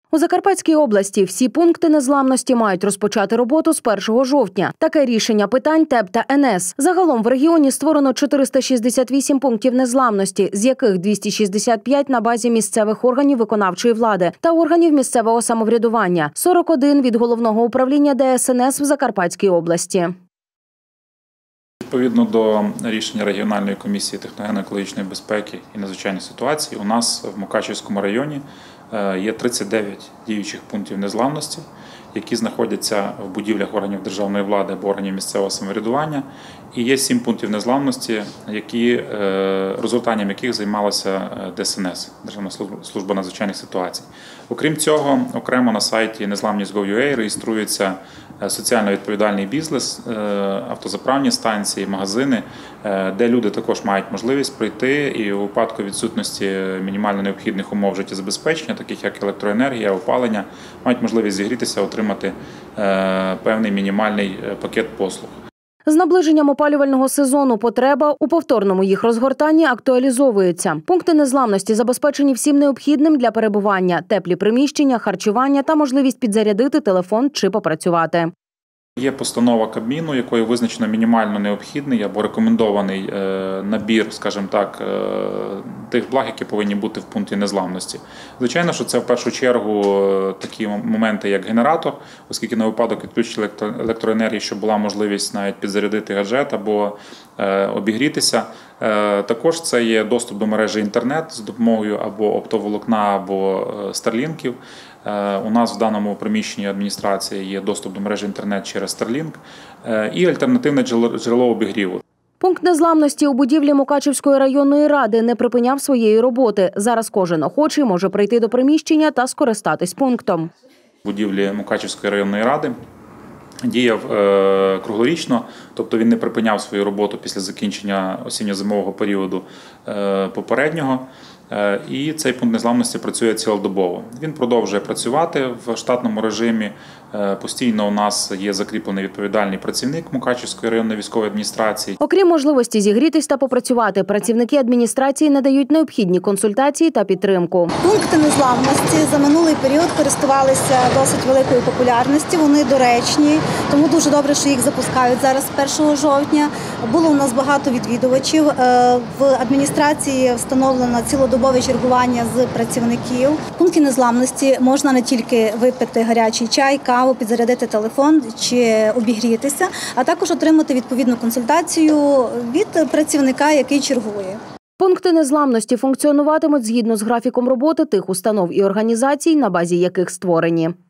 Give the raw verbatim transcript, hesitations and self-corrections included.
У Закарпатській області всі пункти незламності мають розпочати роботу з першого жовтня. Таке рішення питань ТЕП та ен ес. Загалом в регіоні створено чотириста шістдесят вісім пунктів незламності, з яких двісті шістдесят п'ять на базі місцевих органів виконавчої влади та органів місцевого самоврядування, сорок один від Головного управління Де Ес Ен Ес в Закарпатській області. Відповідно до рішення регіональної комісії техногенно-екологічної безпеки і надзвичайних ситуацій, у нас в Мукачівському районі є тридцять дев'ять діючих пунктів незламності, які знаходяться в будівлях органів державної влади або органів місцевого самоврядування. І є сім пунктів незламності, які, розгортанням яких займалася Де Ес Ен Ес, Державна служба надзвичайних ситуацій. Окрім цього, окремо на сайті незламність крапка гов крапка ю а реєструється соціально відповідальний бізнес, автозаправні станції, магазини, де люди також мають можливість прийти і у випадку відсутності мінімально необхідних умов життєзабезпечення, таких як електроенергія, опалення, мають можливість зігрітися, отримати певний мінімальний пакет послуг. З наближенням опалювального сезону потреба у повторному їх розгортанні актуалізовується. Пункти незламності забезпечені всім необхідним для перебування – теплі приміщення, харчування та можливість підзарядити телефон чи попрацювати. Є постанова Кабміну, якою визначено мінімально необхідний або рекомендований набір, скажімо так, тих благ, які повинні бути в пункті незламності. Звичайно, що це в першу чергу такі моменти, як генератор, оскільки на випадок відключення електроенергії, щоб була можливість навіть підзарядити гаджет або обігрітися. Також це є доступ до мережі інтернет з допомогою або оптоволокна, або старлінків. У нас в даному приміщенні адміністрації є доступ до мережі інтернет через Starlink і альтернативне джерело обігріву. Пункт незламності у будівлі Мукачівської районної ради не припиняв своєї роботи. Зараз кожен охочий може прийти до приміщення та скористатись пунктом. В будівлі Мукачівської районної ради діяв круглорічно, тобто він не припиняв свою роботу після закінчення осінньо-зимового періоду попереднього. І цей пункт незламності працює цілодобово. Він продовжує працювати в штатному режимі. Постійно у нас є закріплений відповідальний працівник Мукачівської районної військової адміністрації. Окрім можливості зігрітись та попрацювати, працівники адміністрації надають необхідні консультації та підтримку. Пункти незламності за минулий період користувалися досить великою популярністю, вони доречні, тому дуже добре, що їх запускають зараз з першого жовтня. Було у нас багато відвідувачів. В адміністрації встановлено цілодобове чергування з працівників. В пункті незламності можна не тільки випити гарячий чай, каву, підзарядити телефон чи обігрітися, а також отримати відповідну консультацію від працівника, який чергує. Пункти незламності функціонуватимуть згідно з графіком роботи тих установ і організацій, на базі яких створені.